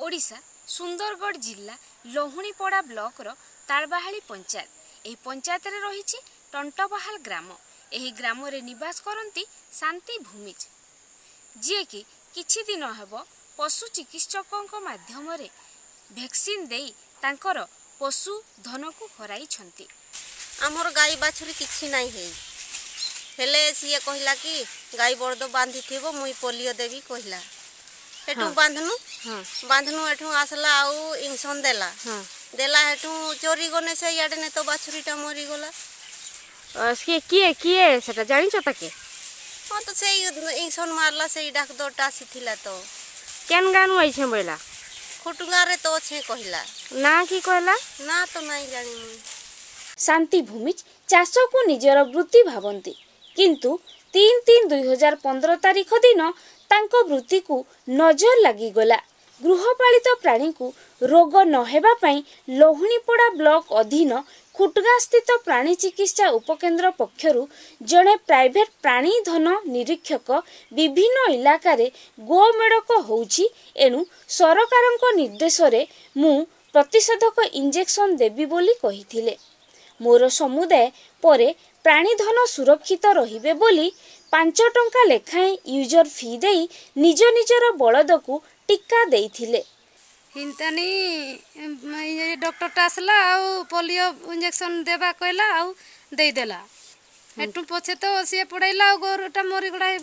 ओडिशा सुंदरगढ़ जिला लोहुणीपड़ा ब्लॉक तालबाहाली पंचायत एही पंचायत रे रही टंटबाहाल ग्राम। एही ग्राम रे निवास करती शांति भूमिज जी कि किछि दिन हेब पशु चिकित्सकों माध्यम रे वैक्सीन देई तांकर पशु धन को हराई छंती। आमर गाई बाछुरी किछि नाही हेले सीए कहला कि गाई बर्द बांधी थिबो मुई पोलियो देवी कहला हेटू बांधनु एठू आसला आउ इंजेक्शन देला हेटू चोरी गने से याडे ने तो बाछुरीटा मरी गला। किए सेटा जानि छ ताके? हां तो से इंजेक्शन मारला से डाक्टरटा आसीथिला तो केन गानु आइछे बोला खुटगा रे तो छे कहला ना की कहला ना तो नहीं जानि मुई। शांति भूमिज चाष को निजर वृत्ति भावंती किंतु 3/3/2015 तारीख दिन तांको वृत्ति को नजर लगी गला। गृहपालित प्राणी को रोग न हेबा पई लोहुणीपड़ा ब्लॉक अधीन खुटगा स्थित प्राणी चिकित्सा उपकेंद्र पक्षरु जड़े प्राइवेट प्राणी धन निरीक्षक विभिन्न इलाका रे गोमेड़क होउछि। एनु सरकारक निर्देश रे मु प्रतिषेधक इंजेक्शन देबी बोली कहिथिले। मोर समुदाय परे प्राणी धन सुरक्षित रहिबे बोली 5 टंका लेखाएं यूजर फी देई निज निजर बलद को टीका देइथिले। हिंतानी ये डॉक्टर टासला आउ पोलियो इंजेक्शन देबा कहला आउ देई देला एटू पछे तो से पड़ैला आ गोरटा मरी गडाई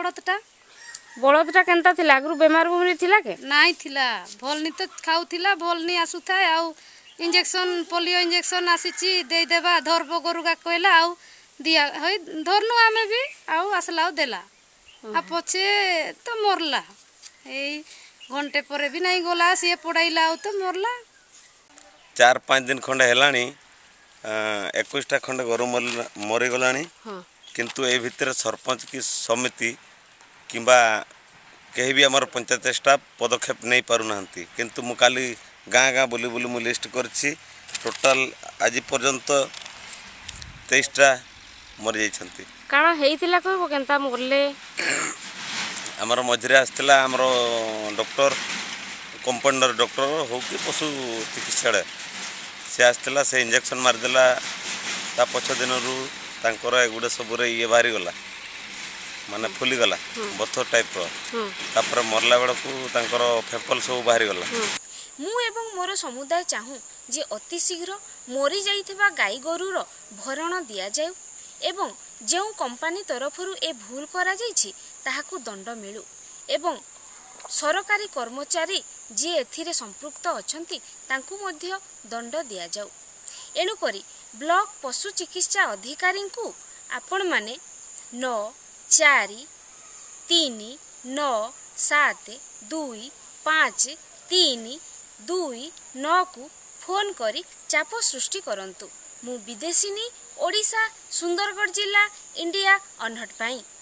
बलदटा केनता थिला अगरु बेमार बुमरी थिला के नाही थिला भल नि तो खाउथिला भल नि आसुथाय आउ इंजेक्शन पोलियो इंजेक्शन आसीची देई देबा धरबो गोरुगा कहला आउ दिया हई धरनु आमे भी आउ आसला देला आ पछे तो मरला ए घंटे पर भी नहीं गला सी पड़ाइला आउ तो मरला। 4-5 दिन खंडे हेलानी 21टा खंडे गोरु मरी गलानी किंतु ए भितर सरपंच की समिति किंबा कहीं भी आमर पंचायत स्टाफ पदक्षेप नहीं पारु नाहंती किंतु मु काली गाँ गाँ बुली बुली मु लिस्ट करछि टोटल आज पर्यंत 23टा मरी जाइछंती। काना हेइतिला कहबो केनता मरले? आमर मझरे आसला आमर डॉक्टर कंपाउंडर डॉक्टर हो कि पशु चिकित्सालय से आसला से इंजेक्शन मारदेला ता पछ दिन रु तांकर एगुडे सबरे ये बाहरी गला माने फुली गला बथर टाइप रो तापर मरला बेलकू तांकर फेफल सब बाहरी गला। मु एवं मोर समुदाय चाहूँ जे अति शीघ्र मरी जाइथिबा गाई गोरुर भरण दिया जाय एवं जो कंपनी तरफरु ए भूल करा जाइछि ताहाकु दंड मिलु एवं सरकारी कर्मचारी जे एथिरे संपृक्त अछंती तांकु मध्य दंड दिया जाऊ। एणु करी ब्लॉक पशु चिकित्सा अधिकारी को आपण माने 9 4 3 9 7 2 5 3 2 9 को फोन करी चाप सृष्टि करंतु। मु विदेशिनी ओडिशा सुंदरगढ़ जिला इंडिया अनहट पाई।